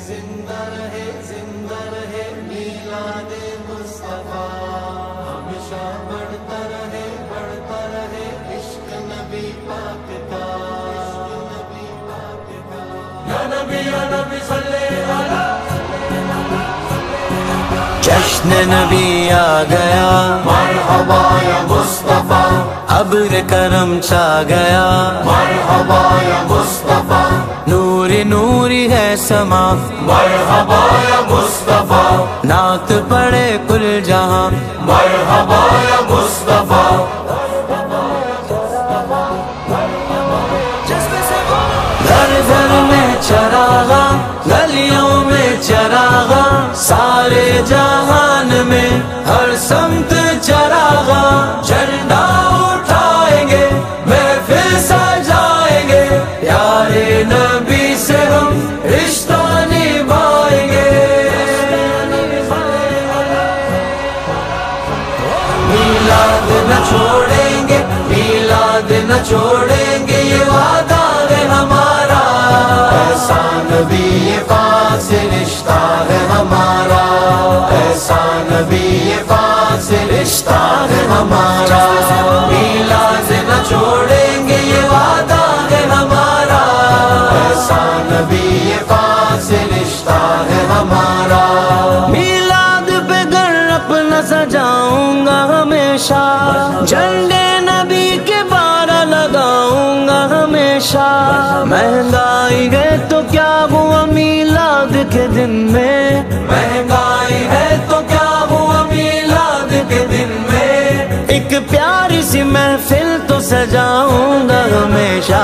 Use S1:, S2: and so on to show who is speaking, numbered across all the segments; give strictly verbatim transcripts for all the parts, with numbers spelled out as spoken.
S1: زندہ رہے زندہ رہے میلاد مصطفیٰ، ہمیشہ بڑھتا رہے بڑھتا رہے عشق نبی پاک کا، یا نبی یا نبی صلی اللہ۔
S2: جشن نبی آ گیا،
S1: مرحبا یا مصطفیٰ،
S2: ابر کرم چھا گیا،
S1: مرحبا یا مصطفیٰ،
S2: نوری نوری ہے سما،
S1: مرحبا یا مصطفیٰ،
S2: نعت پڑھے کل جہاں،
S1: مرحبا یا مصطفیٰ۔
S2: گھر گھر میں چراغا، گلیوں میں چراغا، سارے جہان میں ہر سمت چراغا، جھنڈا اٹھائیں گے محفل سجائیں گے، پیارے نبی سے ہم رشتہ نبھائیں گے، میلاد نہ چھوڑیں گے میلاد نہ چھوڑیں گے، یہ وعدہ ہے ہمارا،
S1: ایسا نبی پاک سے رشتہ ہے ہمارا، ایسا نبی پاک سے رشتہ ہے ہمارا،
S2: میلاد نہ چھوڑیں گے، یہ وعدہ ہے ہمارا،
S1: ایسا نبی پاک سے رشتہ ہے ہمارا۔
S2: میلاد پہ گھر اپنا سجاؤں گا ہمیشہ، جھنڈے نبی کے بارہ لگاؤں گا ہمیشہ، مہنگائی ہے تو کیا ہوا میلاد کے دن میں، مہنگائی ہے تو کیا ہوا میلاد کے دن میں، ایک پیاری سی محفل تو سجاؤں گا ہمیشہ،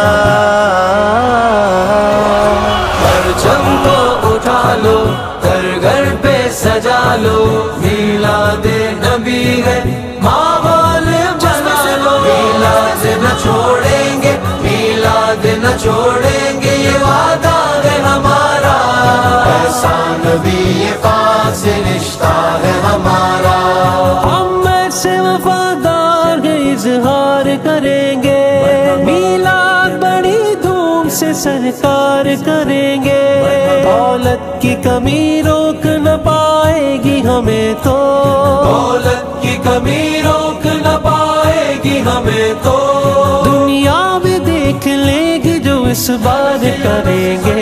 S2: پرچم کو اٹھا لو گھر گھر پہ سجا لو، میلاد نبی ہے ماحول بنا لو، میلاد نہ چھوڑیں گے میلاد نہ چھوڑیں گے، یہ وعدہ ہے ہمارا،
S1: ایسا نبی پاک سے رشتہ ہے ہمارا،
S2: ہم سے وفادار اظہار کریں گے، میلاد بڑی دھوم سے سرکار کریں گے، دولت کی کمی روک نہ پائے گی ہمیں تو، دولت کی کمی روک نہ پائے گی ہمیں تو، دنیا بھی دیکھ لے گی جو اس بار کریں گے،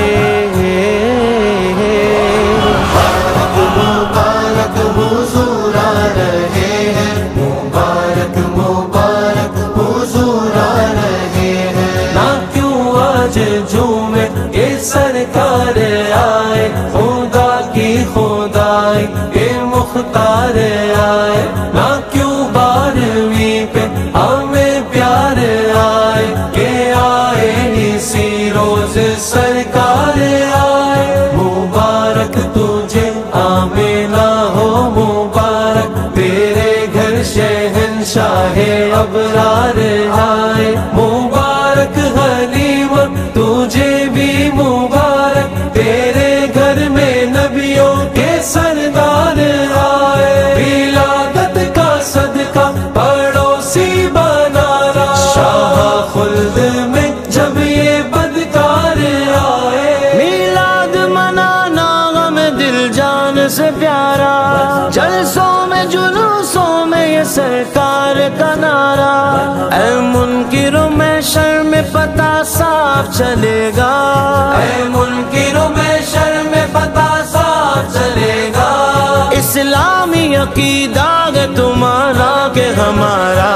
S1: مبارک حضور آ رہے ہیں، مبارک مبارک حضور آ رہے ہیں،
S2: نہ کیوں آج جھومے یہ سرکار آئے، خدا کی خدائی یہ مختار آئے، نہ کیوں بارہویں پہ ہمیں پیار آئے، کہ آئے اسی روز سرکار آئے، مبارک تجھے آمینہ ہو مبارک، تیرے گھر شہنشاہ ابرار آئے، مبارک حلیم تجھے بھی مبارک، تیرے گھر میں نبیوں کے سردار آئے، ولادت کا صدقہ پڑوسی بنا رہا، شاہ خلد میں جب یہ بدکار آئے، میلاد منانا ہمیں دل جان سے پیارا، جلسوں میں جلوسوں میں یہ سرکار کا نعرہ، اے منکروں میں شر میں پتہ صاف چلے گا، اے منکروں میں شر میں پتہ صاف چلے گا، اسلامی عقیدہ ہے تمہارا کہ ہمارا،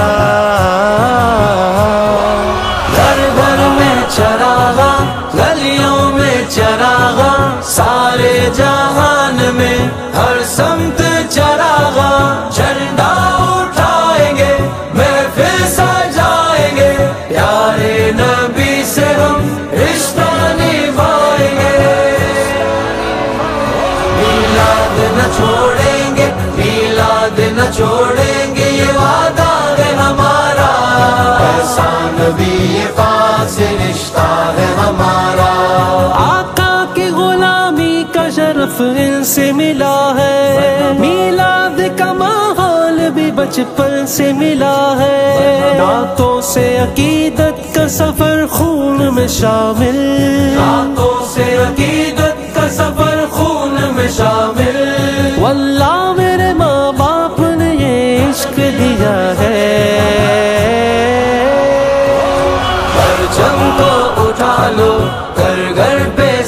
S2: گھر گھر میں چراغا گلیوں میں چراغا، سارے جہان میں ہر سمت چراغا، جھنڈا اٹھائیں گے محفل سجائیں گے، پیارے نبی سے ہم رشتہ نبھائیں گے، میلاد نہ چھوڑیں گے میلاد نہ چھوڑیں گے، یہ وعدہ ہے ہمارا،
S1: ایسا نبی پاک سے رشتہ ہے ہمارا،
S2: آقا کی غلامی کا شرف ان سے ملا ہے، میلاد کا ماحول بھی بچپن سے ملا ہے، نعتوں سے عقیدت کا سفر خون میں شامل، نعتوں سے عقیدت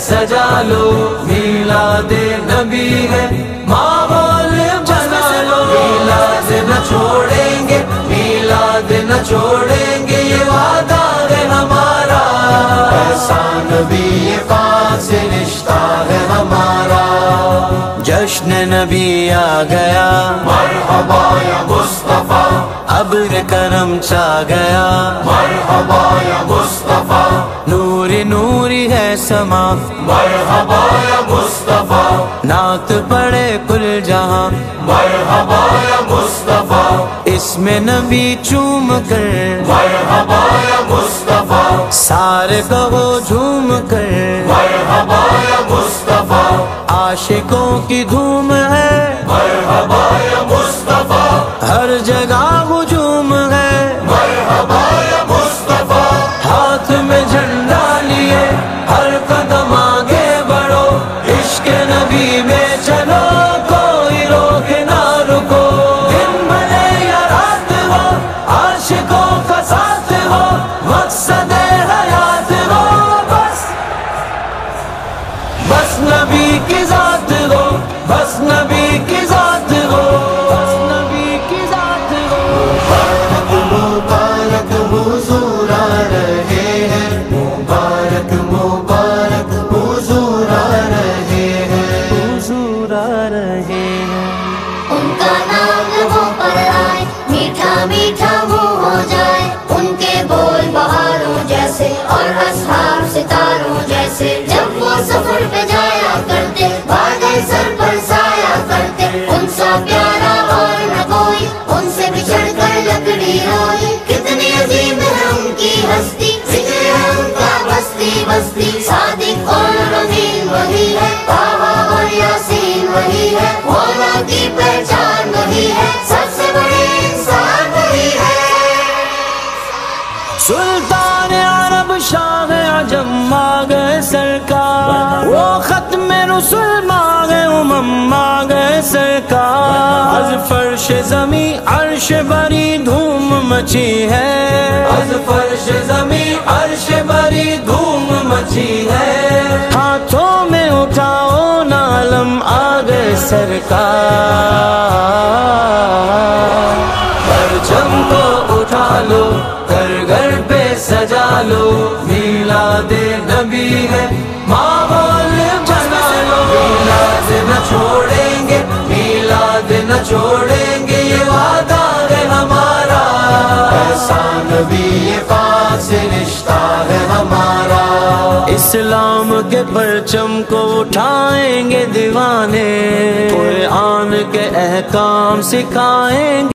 S2: سجا لو، میلاد نبی ہے ماحول بنا لو، میلاد نہ چھوڑیں گے، میلاد نہ چھوڑیں گے، یہ وعدہ ہے ہمارا،
S1: ایسا نبی پاک سے رشتہ ہے ہمارا،
S2: جشن نبی آ گیا،
S1: مرحبا یا مصطفیٰ،
S2: ابر کرم چھا گیا،
S1: مرحبا یا مصطفیٰ،
S2: نوری نوری ہے سما،
S1: مرحبا یا مصطفیٰ،
S2: نعت پڑھے کل جہاں،
S1: مرحبا یا مصطفیٰ،
S2: اس میں نبی چوم کر،
S1: مرحبا یا مصطفیٰ،
S2: سارے کہو جھوم کر،
S1: مرحبا یا مصطفیٰ،
S2: عاشقوں کی دھوم ہے،
S1: مرحبا یا مصطفیٰ،
S2: ہر جگہ ہجوم ہے،
S1: مرحبا یا مصطفیٰ،
S2: ہاتھ میں جھنڈا لیے ہر قدم آگے بڑھو، عشق نبی میں چلو، کوئی روک نہ رکو، دن بھلے یا رات ہو، عاشقوں کا ساتھ ہو، مقصد حیات ہو، بس بس نبی کی ذات ہو، بس نبی کی ذات ہو، بس نبی کی ذات ہو،
S1: مبارک مبارک حضور آ رہے ہیں، مبارک مبارک حضور آ رہے ہیں،
S2: حضور آ رہے ہیں،
S3: ان کا نام لبوں پر آئے، میٹھا میٹھا منہ ہو جائے، ان کے بول بہاروں جیسے اور اصحاب ستاروں جیسے، جب وہ سفر پہ جایا کرتے بادل سر پر سایہ کرتے، ان سا پیارا اور نہ کوئی، ان سے بچھڑ کر لکڑی روئی، کتنی عظیم ہے ان کی ہستی، ذکر ہے ان کا بستی بستی، صادق اور رحیم وہی ہے، طٰہٰ اور یاسین وہی ہے، مولا کی پہچان وہی ہے، سب سے بڑے انسان وہی ہے،
S2: سلطان عرب شاہ عجم ماں گئے سرکار، وہ ختم رسل ماں گئے امم ماں گئے سرکار، از فرش زمین عرش بری دھوم مچی ہے، از فرش زمین عرش بری دھوم مچی ہے، ہاتھوں میں اٹھاؤ نالم آ گئے سرکار، پرچم کو اٹھا لو، گھر گھر پہ سجا لو، میلاد نبی ہے ماحول بنا لو، میلاد نہ چھوڑیں گے، میلاد نہ چھوڑیں گے، یہ وعدہ ہے ہمارا،
S1: ایسا نبی پاک سے رشتہ ہے ہمارا،
S2: اسلام کے پرچم کو اٹھائیں گے دیوانے، قرآن کے احکام سکھائیں گے